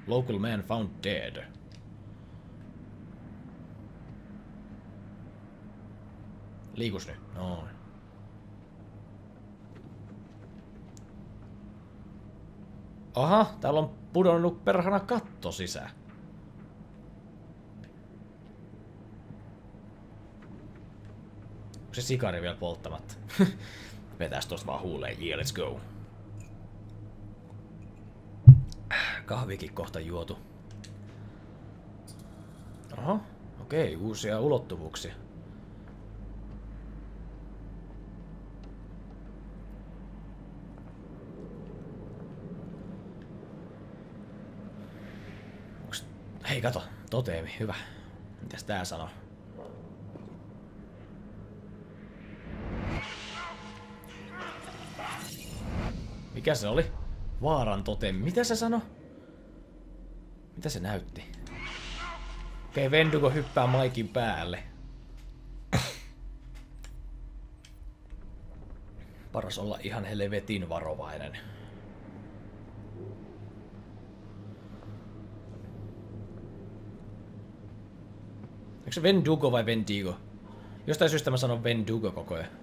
Local man found dead. Liikus nyt. Noin. Aha, täällä on pudonnut perhana katto sisään. Onko se sikari vielä polttamatta? Vetäis tosta vaan huuleen. Yeah, let's go. Kahvikin kohta juotu. Aha, okei, uusia ulottuvuuksia. Hei, kato, toteemi, hyvä. Mitäs tää sanoo? Mikä se oli? Vaaran toteemi. Mitä se sanoi? Mitä se näytti? Okei, Wendigo hyppää Maikin päälle. Paras olla ihan helvetin varovainen. Onko se Wendigo vai Wendigo? Jostain syystä mä sanon Wendigo koko ajan.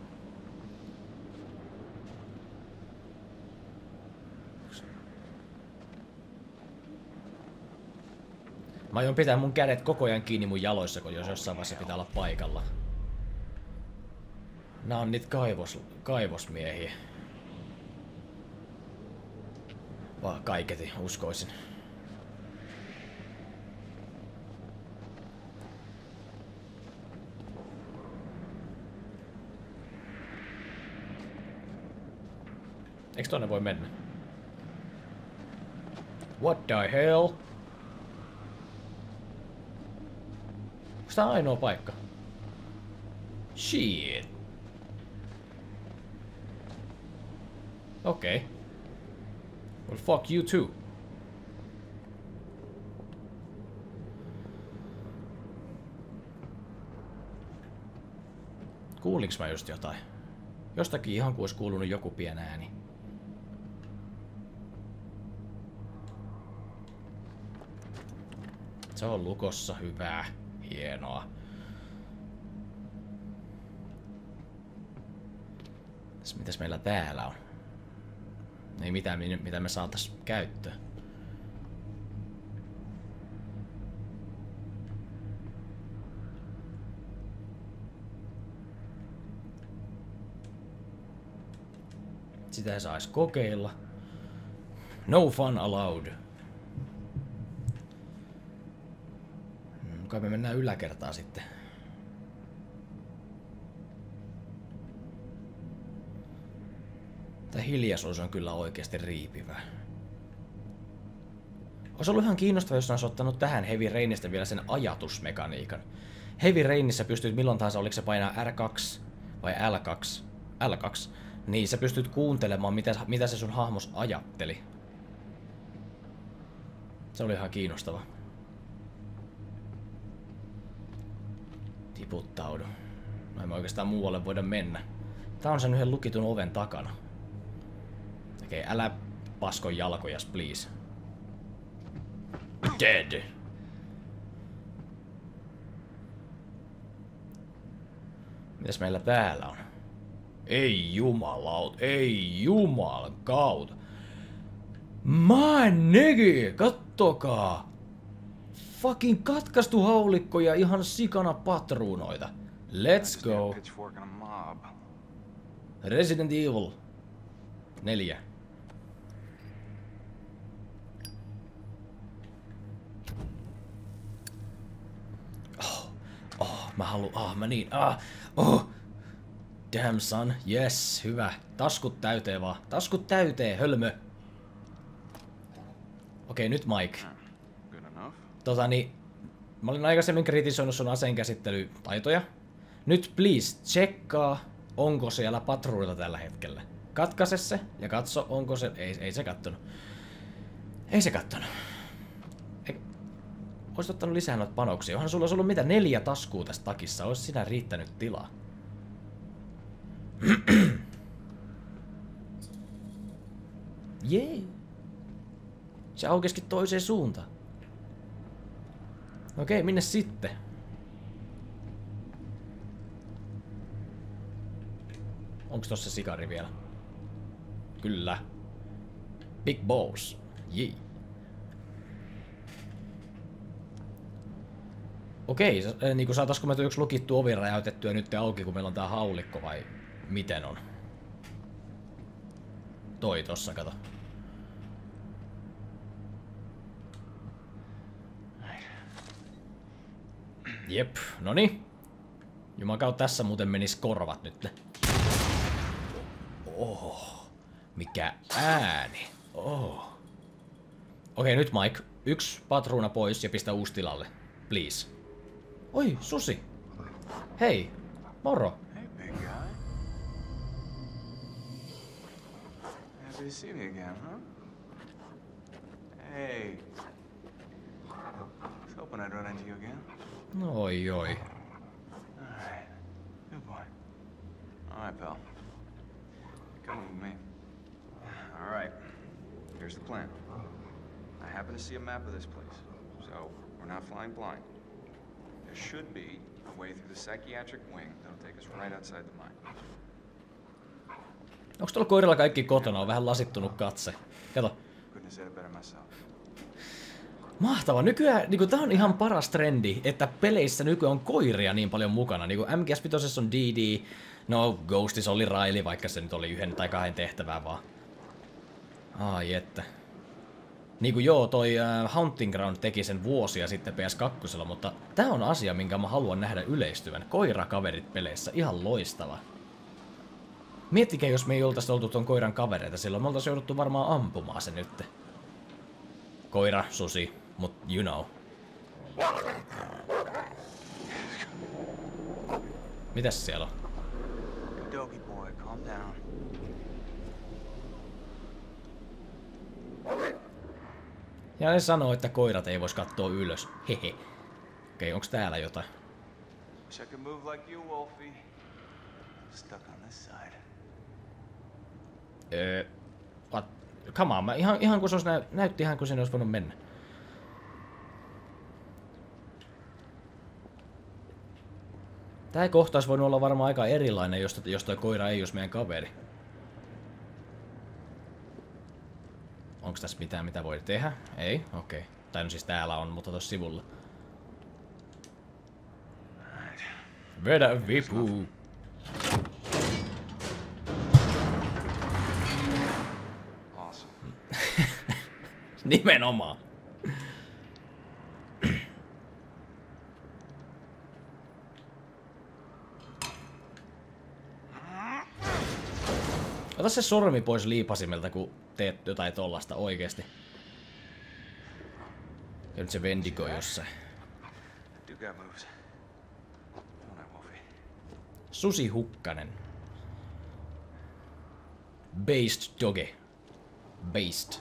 Mä aion pitää mun kädet koko ajan kiinni mun jaloissa, kun jos jossain vaiheessa pitää olla paikalla. Nää on niitä kaivosmiehiä. Vaan kaiketi, uskoisin. Eiks tonne voi mennä? What the hell? Onks tää ainoa paikka? Shit. Okei. Well, fuck you too. Kuulinks mä just jotain? Jostakin ihan kuin olisi kuulunut joku pieni ääni. Se on lukossa, hyvää, hienoa. Mitäs meillä täällä on? Ei mitään, mitä me saatais käyttöön. Sitä ei saisi kokeilla. No fun allowed. Kai me mennään yläkertaan sitten. Tämä hiljaisuus on kyllä oikeasti riipivää. Olisi ollut ihan kiinnostavaa, jos olisi ottanut tähän Heavy Rainista vielä sen ajatusmekaniikan. Heavy Rainissa pystyt milloin tahansa, oliko se painaa R2 vai L2? L2. Niin sä pystyt kuuntelemaan, mitä se sun hahmos ajatteli. Se oli ihan kiinnostava. Tiputtaudu. No ei me oikeastaan muualle voida mennä. Tää on sen yhden lukitun oven takana. Okei, älä paskon jalkojas, please. Dead. Mitäs meillä täällä on? Ei jumalaut, ei jumalkaut. My nigga, kattokaa. Fucking katkaistu haulikko ja ihan sikana patruunoita. Let's go. Resident Evil 4. Damn son, yes, hyvä. Taskut täyteen vaan. Taskut täyteen, hölmö. Okei, nyt Mike. Mä olin aikaisemmin kritisoinut sun aseenkäsittelytaitoja. Nyt please, tsekkaa, onko siellä patruunilla tällä hetkellä. Katkaise se ja katso, onko se... Ei se kattonut. Ei se kattonut. Oisit ottanut lisää noita panoksia. Onhan sulla ollut mitä 4 taskua tässä takissa. Ois sinä riittänyt tilaa. Jee. Se aukesikin toiseen suuntaan. Okei, minne sitten? Onks tossa sikari vielä? Kyllä. Big balls. Jee. Okei, niinku saataisko me yksi lukittu ovi räjäytettyä nyt auki, kun meillä on tää haulikko, vai miten on? Toi tossa, kato. Jep, noni. Jumakau, tässä muuten menis korvat nyt. Oh, mikä ääni. Oh. Okei, nyt Mike. Yksi patruuna pois ja pistä uusi tilalle. Please. Oi, susi. Hei, moro. Hey, big guy. Happy to see you again, huh? Hey. I was hoping I'd run into you again. Oi, oi. Alright. Good boy. Alright, pal. You're coming with me. Alright. Here's the plan. I happen to see a map of this place, so we're not flying blind. There should be a way through the psychiatric wing that'll take us right outside the mine. Onks tuolla koirilla kaikki kotona? On vähän lasittunut katse. Kato. Couldn't have said it better myself. Mahtava. Nykyään niinku tää on ihan paras trendi, että peleissä nykyään on koiria niin paljon mukana. Niinku MGS5 on DD, no Ghostis oli Riley, vaikka se nyt oli yhden tai kahden tehtävää vaan. Ai että. Niinku joo, toi Hunting Ground teki sen vuosia sitten PS2, mutta tää on asia, minkä mä haluan nähdä yleistyvän. Koirakaverit peleissä, ihan loistava. Miettikää, jos me ei oltais oltu ton koiran kavereita, silloin me oltais jouduttu varmaan ampumaan se nyt. Koira, susi, mut you know. Mitäs siellä on? Doggy boy, calm down. Ja ne sanoo, että koirat ei vois kattoo ylös. Hehe. Okei, onks täällä jotain? Wish I could move like you, Wolfie. Stuck on this side. What? Come on, ihan kun se olisi näytti ihan kun sinne olisi voinut mennä. Tää kohta olisi voinut olla varmaan aika erilainen, jos toi koira ei olisi meidän kaveri. Onks tässä mitään, mitä voi tehdä? Ei? Okei. Tai no siis täällä on, mutta tossa sivulla. Vedä vipu! Awesome. Nimenomaan. Ota se sormi pois liipasimelta, kun teet jotain tollasta oikeesti. Ja nyt se Wendigo jossain. Do got moves. Don't I, Wolfie? Susi Hukkanen. Based doge. Based.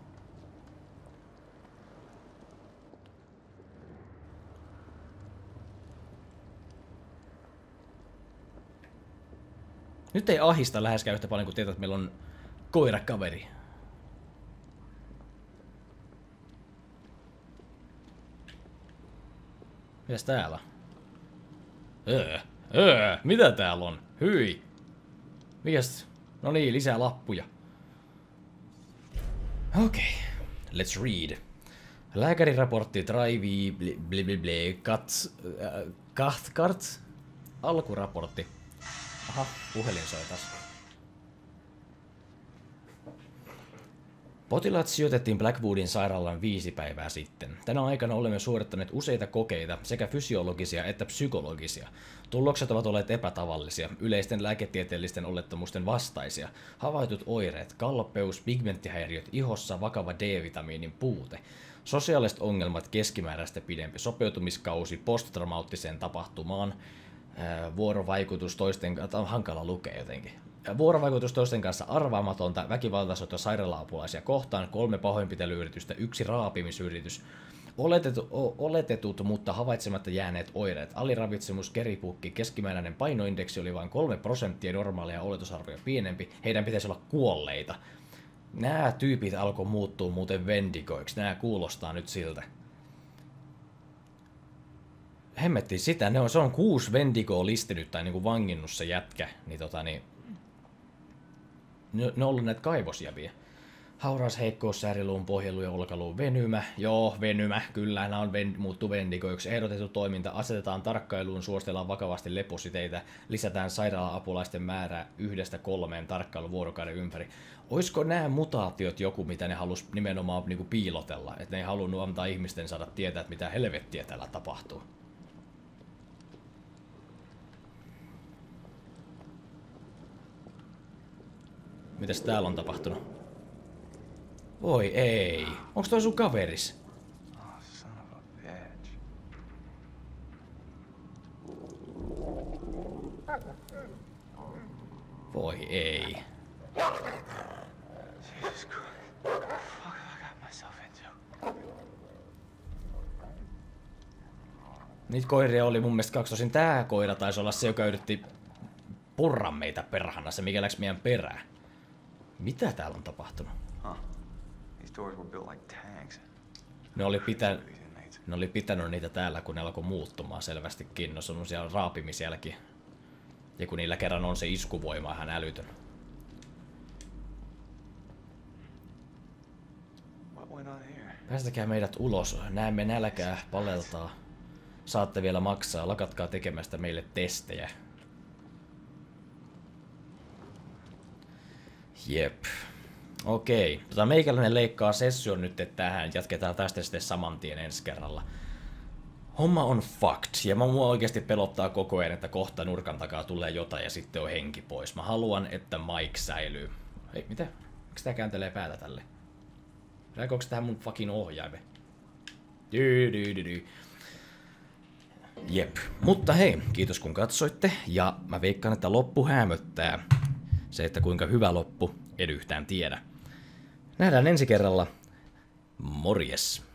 Nyt ei ahista läheskään yhtä paljon, kun tietää, että meillä on koirakaveri. Mitäs täällä? Mitä täällä on? Hyi! Mikäs? No niin, lisää lappuja. Okei. Let's read. Lääkäriraportti Drive Kart. Alkuraportti. Aha, puhelin soi taas. Potilaat sijoitettiin Blackwoodin sairaalaan 5 päivää sitten. Tänä aikana olemme suorittaneet useita kokeita, sekä fysiologisia että psykologisia. Tulokset ovat olleet epätavallisia, yleisten lääketieteellisten olettamusten vastaisia. Havaitut oireet, kalpeus, pigmenttihäiriöt ihossa, vakava D-vitamiinin puute. Sosiaaliset ongelmat keskimääräistä pidempi, sopeutumiskausi posttraumaattiseen tapahtumaan, vuorovaikutus toisten kanssa, hankala lukea jotenkin. Vuorovaikutus toisten kanssa arvaamatonta, väkivaltaisuutta sairaala-apulaisia kohtaan, 3 pahoinpitelyyritystä, 1 raapimisyritys, oletetut, mutta havaitsematta jääneet oireet, aliravitsemus, keripukki, keskimääräinen painoindeksi oli vain 3% normaalia oletusarvoja pienempi, heidän pitäisi olla kuolleita. Nämä tyypit alkoi muuttua muuten Wendigoiksi. Nämä kuulostaa nyt siltä. Hemmetti sitä, se on 6 Wendigoa listinyt tai niinku vanginnut se jätkä. Niin ne on ollut näitä kaivosjäviä. Hauras heikkous, sääriluun, pohjeluu ja olkaluun venymä. Joo, venymä, kyllä, nämä on muuttu Wendigoiksi. Ehdotettu toiminta, asetetaan tarkkailuun, suositellaan vakavasti lepositeitä, lisätään sairaala-apulaisten määrää 1-3 tarkkailuvuorokauden ympäri. Oisko nämä mutaatiot joku, mitä ne halus nimenomaan niinku piilotella? Että ne ei halunnut antaa ihmisten saada tietää, että mitä helvettiä täällä tapahtuu. Mitäs täällä on tapahtunut? Voi ei. Onks toi sun kaveris? Oh, son of a bitch. Voi ei. Jesus Christ. What the fuck have I got myself into? Niitä koiria oli mun mielestä kaksosin. Tää koira taisi olla se, joka yritti purra meitä perhana, se mikä läks meidän perään. Mitä täällä on tapahtunut? Huh. These doors were built like tanks. Ne oli pitänyt niitä täällä, kun ne alkoi muuttumaan selvästikin. No se on siellä raapimisjälki. Ja kun niillä kerran on se iskuvoima ihan älytön. What went on here? Päästäkää meidät ulos. Näemme nälkää, paleltaa. Saatte vielä maksaa. Lakatkaa tekemästä meille testejä. Jep. Okei. Meikäläinen leikkaa session nyt tähän. Jatketaan tästä sitten saman tien ensi kerralla. Homma on fucked. Ja mua oikeasti pelottaa koko ajan, että kohta nurkan takaa tulee jotain ja sitten on henki pois. Mä haluan, että Mike säilyy. Ei, mitä? Miksi tää kääntelee päätä tälle? Reagoiko tähän mun fucking ohjaimen? Jep. Mutta hei, kiitos kun katsoitte. Ja mä veikkaan, että loppu hämöttää. Se, että kuinka hyvä loppu, en yhtään tiedä. Nähdään ensi kerralla. Morjes.